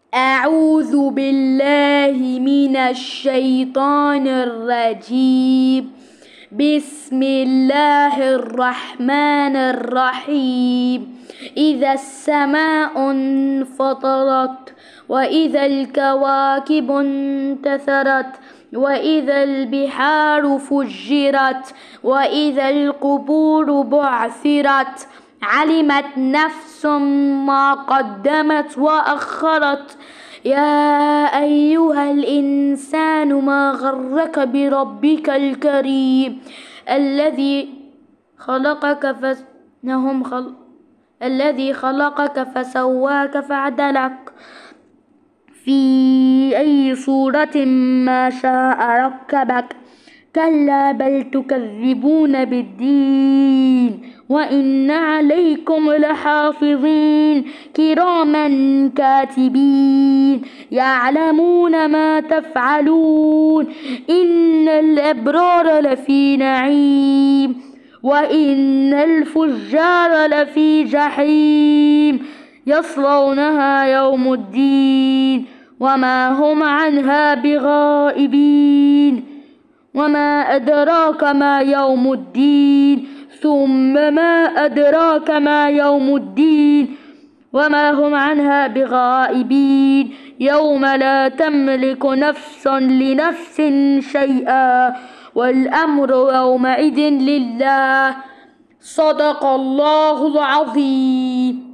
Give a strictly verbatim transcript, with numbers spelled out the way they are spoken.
أعوذ بالله من الشيطان الرجيم. بسم الله الرحمن الرحيم. إذا السماء انفطرت وإذا الكواكب انتثرت وإذا البحار فجرت وإذا القبور بعثرت علمت نفس ما قدمت وأخرت. يا أيها الإنسان ما غرك بربك الكريم الذي خلقك فنهم خل... الذي خلقك فسواك فعدلك في أي صورة ما شاء ركبك. كلا بل تكذبون بالدين وإن عليكم لحافظين كراما كاتبين يعلمون ما تفعلون. إن الأبرار لفي نعيم وإن الفجار لفي جحيم يصلونها يوم الدين وما هم عنها بغائبين. وما أدراك ما يوم الدين ثم ما أدراك ما يوم الدين وما هم عنها بغائبين. يوم لا تملك نفس لنفس شيئا والأمر يومئذ لله. صدق الله العظيم.